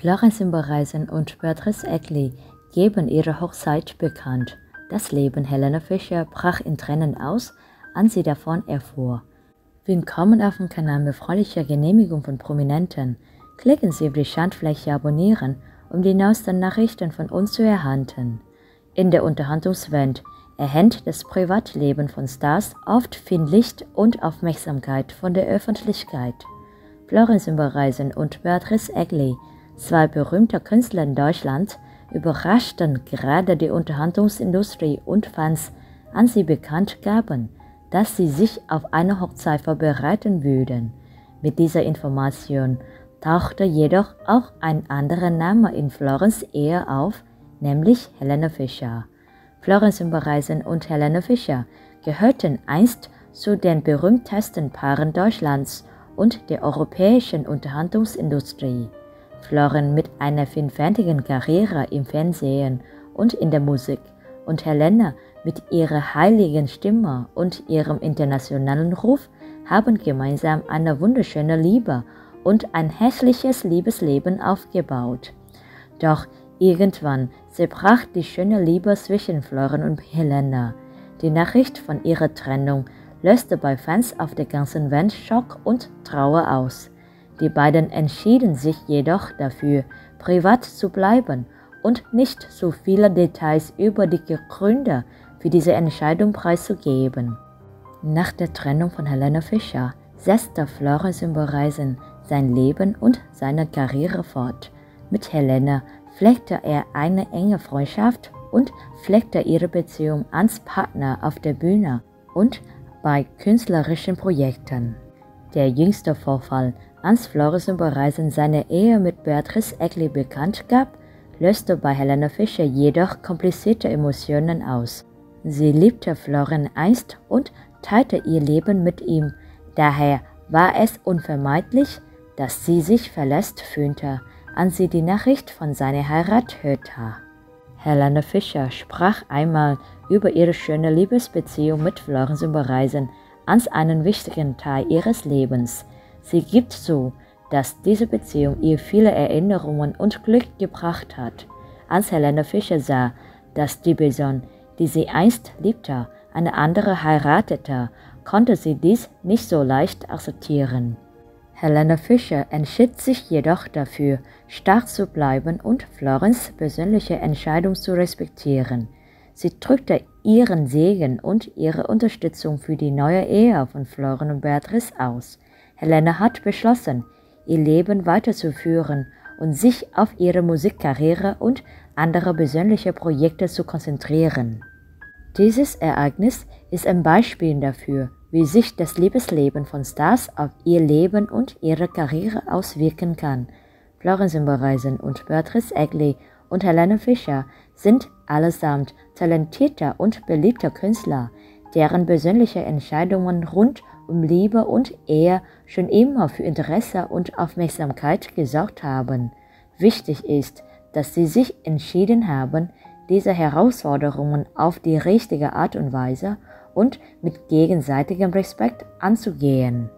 Florenz Simbereisen und Beatrice Egli geben ihre Hochzeit bekannt. Das Leben Helene Fischer brach in Tränen aus, als sie davon erfuhr. Willkommen auf dem Kanal mit freundlicher Genehmigung von Prominenten. Klicken Sie auf die Schandfläche Abonnieren, um die neuesten Nachrichten von uns zu erhalten. In der Unterhaltungswelt erhält das Privatleben von Stars oft viel Licht und Aufmerksamkeit von der Öffentlichkeit. Florenz Simbereisen und Beatrice Egli, zwei berühmte Künstler in Deutschland, überraschten gerade die Unterhaltungsindustrie und Fans, als sie bekannt gaben, dass sie sich auf eine Hochzeit vorbereiten würden. Mit dieser Information tauchte jedoch auch ein anderer Name in Florenz' Ehe auf, nämlich Helene Fischer. Florenz Simbereisen und Helene Fischer gehörten einst zu den berühmtesten Paaren Deutschlands und der europäischen Unterhaltungsindustrie. Florenz mit einer vielfältigen Karriere im Fernsehen und in der Musik und Helene mit ihrer heiligen Stimme und ihrem internationalen Ruf haben gemeinsam eine wunderschöne Liebe und ein hässliches Liebesleben aufgebaut. Doch irgendwann zerbrach die schöne Liebe zwischen Florenz und Helene. Die Nachricht von ihrer Trennung löste bei Fans auf der ganzen Welt Schock und Trauer aus. Die beiden entschieden sich jedoch dafür, privat zu bleiben und nicht so viele Details über die Gründe für diese Entscheidung preiszugeben. Nach der Trennung von Helene Fischer setzte Florenz Simbereisen sein Leben und seine Karriere fort. Mit Helene pflegte er eine enge Freundschaft und pflegte ihre Beziehung als Partner auf der Bühne und bei künstlerischen Projekten. Der jüngste Vorfall, als Florenz Simbereisen seine Ehe mit Beatrice Egli bekannt gab, löste bei Helene Fischer jedoch komplizierte Emotionen aus. Sie liebte Florenz einst und teilte ihr Leben mit ihm. Daher war es unvermeidlich, dass sie sich verletzt fühlte, als sie die Nachricht von seiner Heirat hörte. Helene Fischer sprach einmal über ihre schöne Liebesbeziehung mit Florenz Simbereisen als einen wichtigen Teil ihres Lebens. Sie gibt zu, dass diese Beziehung ihr viele Erinnerungen und Glück gebracht hat. Als Helene Fischer sah, dass die Person, die sie einst liebte, eine andere heiratete, konnte sie dies nicht so leicht akzeptieren. Helene Fischer entschied sich jedoch dafür, stark zu bleiben und Florenz' persönliche Entscheidung zu respektieren. Sie drückte ihren Segen und ihre Unterstützung für die neue Ehe von Florenz und Beatrice aus. Helene hat beschlossen, ihr Leben weiterzuführen und sich auf ihre Musikkarriere und andere persönliche Projekte zu konzentrieren. Dieses Ereignis ist ein Beispiel dafür, wie sich das Liebesleben von Stars auf ihr Leben und ihre Karriere auswirken kann. Florenz Simbereisen und Beatrice Egli und Helene Fischer sind allesamt talentierte und beliebte Künstler, deren persönliche Entscheidungen rund um Liebe und Ehe schon immer für Interesse und Aufmerksamkeit gesorgt haben. Wichtig ist, dass sie sich entschieden haben, diese Herausforderungen auf die richtige Art und Weise und mit gegenseitigem Respekt anzugehen.